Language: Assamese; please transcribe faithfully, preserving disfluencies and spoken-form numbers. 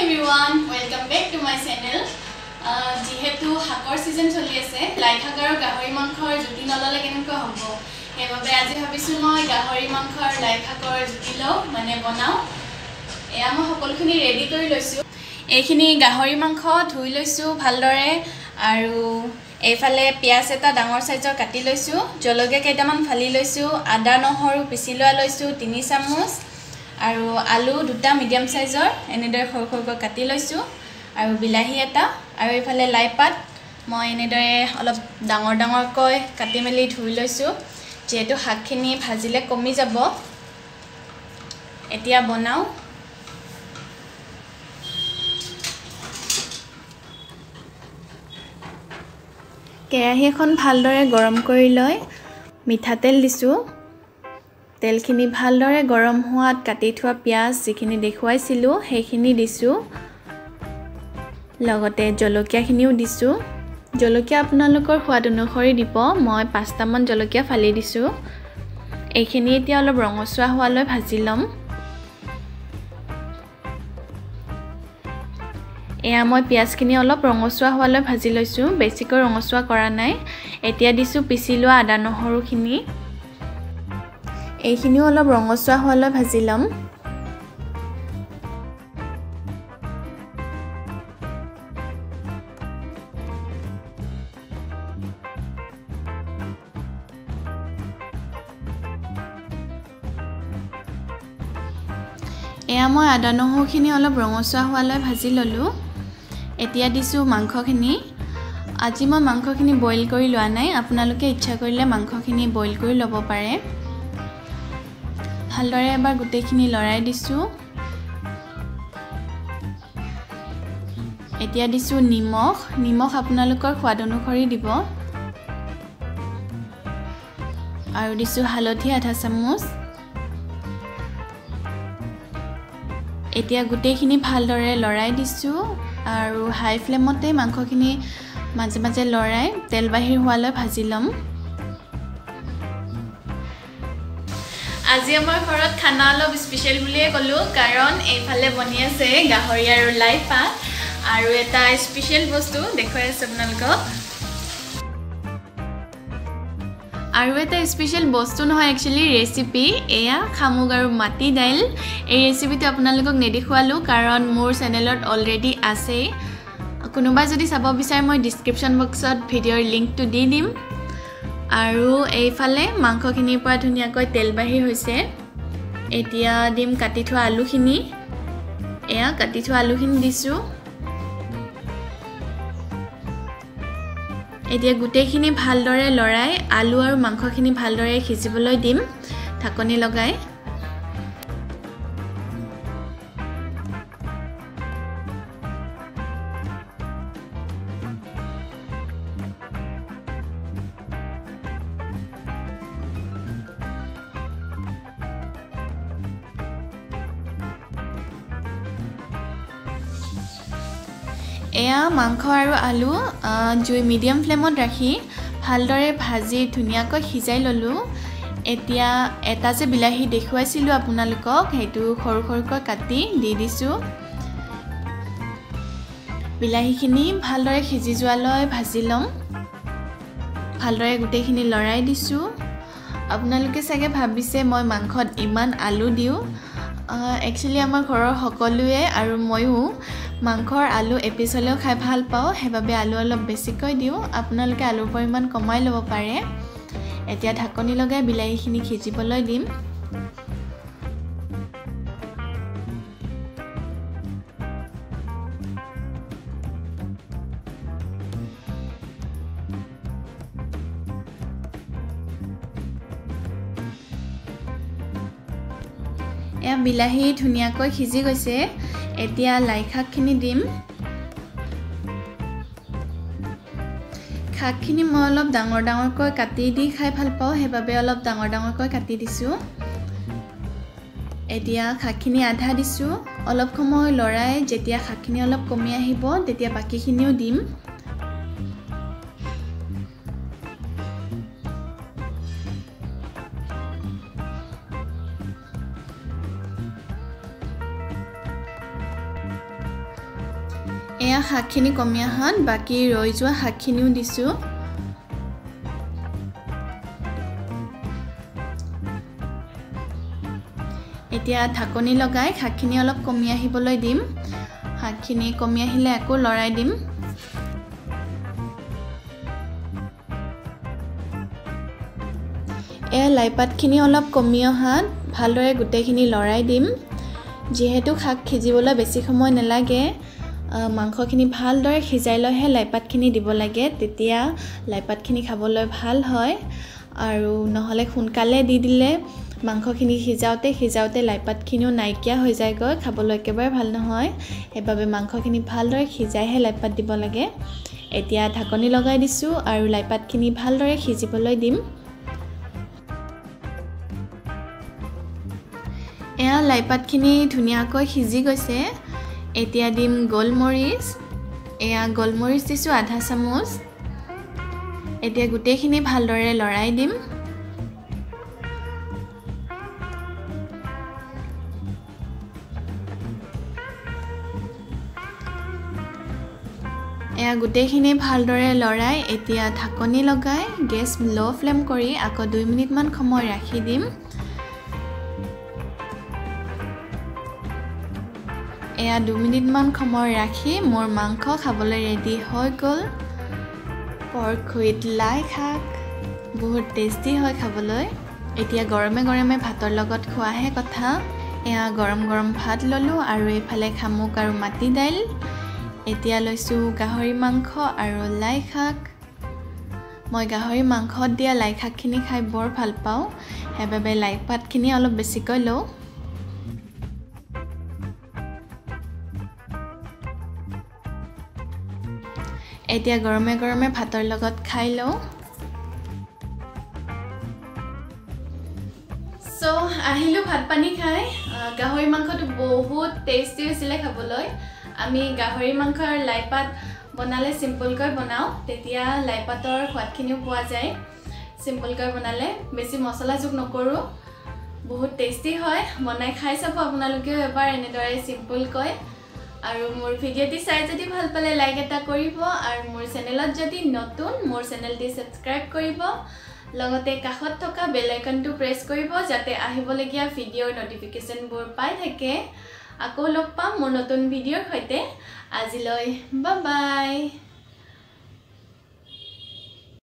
everyone, welcome back to my channel. যিহেতু হাকৰ সিজন চলি আছে লাই শাকৰ আৰু গাহৰি মাংসৰ জুতি নললে কেনেকৈ হ'ব সেইবাবে আজি ভাবিছো মই গাহৰি মাংসৰ লাই শাকৰ জুতি লও মানে বনাও এয়া মই সকলোখিনি ৰেডি কৰি লৈছো এইখিনি গাহৰি মাংস ধুই লৈছো ভালদৰে আৰু এইফালে পিয়াজ এটা ডাঙৰ সাইজৰ কাটি লৈছো জলকীয়া কেইটামান ফালি লৈছো আদা নহৰু পিছি লোৱা লৈছো তিনি চামুচ আৰু আলু দুটা মিডিয়াম সাইজৰ এনেদৰে সৰু সৰুকৈ কাটি লৈছো আৰু বিলাহী এটা আৰু এইফালে লাই পাত মই এনেদৰে অলপ ডাঙৰ ডাঙৰকৈ কাটি মেলি ধুই লৈছো যেহেতু শাকখিনি ভাজিলে কমি যাব এতিয়া বনাও কেৰাহী এখন ভালদৰে গৰম কৰি লৈ মিঠাতেল দিছো তেলখিনি ভালদৰে গৰম হোৱাত কাটি থোৱা পিয়াজ যিখিনি দেখুৱাইছিলো সেইখিনি দিছো লগতে জলকীয়াখিনিও দিছো জলকীয়া আপোনালোকৰ সোৱাদ অনুসৰি দিব মই পাঁচটা মান জলকীয়া ফালি দিছো এইখিনি এতিয়া অলপ ৰঙচুৱা হোৱালৈ ভাজি লম এয়া মই পিয়াজখিনি অলপ ৰঙচুৱা হোৱালৈ ভাজি লৈছো বেছিকৈ ৰঙচুৱা কৰা নাই এতিয়া দিছো পিছি লোৱা আদা নহৰুখিনি এইখিনিও অলপ ৰঙচুৱা হোৱালৈ ভাজি লম এয়া মই আদা নহৰুখিনি অলপ ৰঙচুৱা হোৱালৈ ভাজি ললো এতিয়া দিছো মাংসখিনি আজি মই মাংসখিনি বইল কৰি লোৱা নাই আপোনালোকে ইচ্ছা কৰিলে মাংসখিনি বইল কৰি ল'ব পাৰে ভালদৰে এবাৰ গোটেইখিনি লৰাই দিছো এতিয়া দিছো নিমখ নিমখ আপোনালোকৰ সোৱাদ অনুসৰি দিব আৰু দিছো হালধি আধা চামুচ এতিয়া গোটেইখিনি ভালদৰে লৰাই দিছো আৰু হাই ফ্লেমতে মাংসখিনি মাজে মাজে লৰাই তেল বাহিৰ হোৱালৈ ভাজি লম আজি আমাৰ ঘৰত খানা অলপ স্পেশাল বুলিয়ে কলো কাৰণ এইফালে বনি আছে গাহৰি আৰু লাই পাত আৰু এটা স্পেশাল বস্তু দেখুৱাই আছো আপোনালোকক আৰু এটা স্পেশাল বস্তু নহয় একচুয়ালি ৰেচিপি এয়া খামুগ আৰু মাটি দাইল এই ৰেচিপিটো আপোনালোকক নেদেখুৱালো কাৰণ মোৰ চেনেলত অলৰেডি আছে কোনোবা যদি চাব বিচাৰে মই ডেসক্ৰিপচন বক্সত ভিডিওৰ লিংকটো দি দিম আৰু এইফালে মাংসখিনিৰ পৰা ধুনিয়াকৈ তেল বাহিৰ হৈছে এতিয়া দিম কাটি থোৱা আলুখিনি এয়া কাটি থোৱা আলুখিনি দিছো এতিয়া গোটেইখিনি ভালদৰে লৰাই আলু আৰু মাংসখিনি ভালদৰে সিজিবলৈ দিম ঢাকনি লগাই এয়া মাংস আৰু আলু জুই মিডিয়াম ফ্লেমত ৰাখি ভালদৰে ভাজি ধুনিয়াকৈ সিজাই ললো এতিয়া এটা যে বিলাহী দেখুৱাইছিলো আপোনালোকক হেতু সৰু সৰুকৈ কাটি দি দিছো বিলাহীখিনি ভালদৰে সিজি যোৱালৈ ভাজি লম ভালদৰে গোটেইখিনি লৰাই দিছো আপোনালোকে চাগে ভাবিছে মই মাংসত ইমান আলু দিও একচুয়ালি আমাৰ ঘৰৰ সকলোৱে আৰু ময়ো মাংসৰ আলু এপিছলেও খাই ভাল পাওঁ হেবাবে আলু অলপ বেছিকৈ দিও আপোনালোকে আলুৰ পৰিমাণ কমাই ল'ব পাৰে এতিয়া ঢাকনি লগাই বিলাহীখিনি সিজিবলৈ দিম এয়া বিলাহী ধুনিয়াকৈ সিজি গৈছে এতিয়া লাই শাকখিনি দিম শাকখিনি মই অলপ ডাঙৰ ডাঙৰকৈ কাটি দি খাই ভাল পাওঁ হেবাবে অলপ ডাঙৰ ডাঙৰকৈ কাটি দিছো এতিয়া শাকখিনি আধা দিছো অলপ সময় লৰাই যেতিয়া শাকখিনি অলপ কমি আহিব তেতিয়া বাকিখিনিও দিম এয়া শাকখিনি কমি আহাত বাকি ৰৈ যোৱা শাকখিনিও দিছো এতিয়া ঢাকনি লগাই শাকখিনি অলপ কমি আহিবলৈ দিম শাকখিনি কমি আহিলে আকৌ লৰাই দিম এ লাইপাতখিনি অলপ কমি অহাত ভালদৰে গুটেখিনি লৰাই দিম যেহেতু শাক খিজিবলৈ বেছি সময় নালাগে মাংসখিনি ভালদৰে খিজাই লয়হে লাইপাতখিনি দিব লাগে তেতিয়া লাইপাতখিনি খাবলৈ ভাল হয় আৰু নহলে সোনকালে দি দিলে মাংসখিনি খিজাওতে খিজাওতে লাইপাতখিনিও নাইকিয়া হৈ যায়গৈ খাবলৈ একেবাৰে ভাল নহয় এবাবে মাংসখিনি ভালদৰে খিজাইহে লাইপাত দিব লাগে এতিয়া ঢাকনি লগাই দিছো আৰু লাইপাতখিনি ভালদৰে খিজিবলৈ দিম এয়া লাইপাতখিনি ধুনিয়াকৈ খিজি গৈছে এতিয়া দিম গোলমৰিচ এয়া গোলমৰিচ দিছো আধা চামুচ এতিয়া গুটেখিনি ভালদৰে লৰাই দিম এয়া গুটেখিনি ভালদৰে লৰাই এতিয়া ঢাকনি লগাই গেছ লো ফ্লেম কৰি আকৌ দুই মিনিট মান সময় ৰাখি দিম এয়া দুই মিনিট মান সময় ৰাখি মোৰ মাংস খাবলৈ ৰেডি হৈ গল পৰ্ক উইথ লাই শাক বহুত টেষ্টি হয় খাবলৈ এতিয়া গৰমে গৰমে ভাতৰ লগত খোৱাহে কথা এয়া গৰম গৰম ভাত ললো আৰু এফালে খামুক আৰু মাটি দাইল এতিয়া লৈছো গাহৰি মাংস আৰু লাই শাক মই গাহৰি মাংসত দিয়া লাই শাকখিনি খাই বৰ ভাল পাওঁ হেবাবে লাই পাতখিনি অলপ বেছিকৈ লওঁ এতিয়া গৰমে গৰমে ভাতৰ লগত খাই লওঁ সো আহিলো ভাত পানী খাই গাহৰি মাংসটো বহুত টেষ্টি হৈছিলে খাবলৈ আমি গাহৰি মাংসৰ লাইপাত বনালে সিম্পলকৈ বনাও তেতিয়া লাইপাতৰ সোৱাদখিনিও পোৱা যায় সিম্পলকৈ বনালে বেছি মছলা যোগ নকৰো বহুত টেষ্টি হয় বনাই খাই চাব আপোনালোকে এবাৰ এনেদৰে সিম্পলকৈ আৰু মোৰ ভিডিওটি চাই যদি ভাল পালে লাইক এটা কৰিব আৰু মোৰ চেনেলত যদি নতুন মোৰ চেনেলটি সাবস্ক্ৰাইব কৰিব লগতে কাষত থকা বেল আইকনটো প্ৰেছ কৰিব যাতে আহিবলগীয়া ভিডিওৰ নটিফিকেশনবোৰ পাই থাকে আকৌ লগ পাম মোৰ নতুন ভিডিওৰ সৈতে আজিলৈ বাই বাই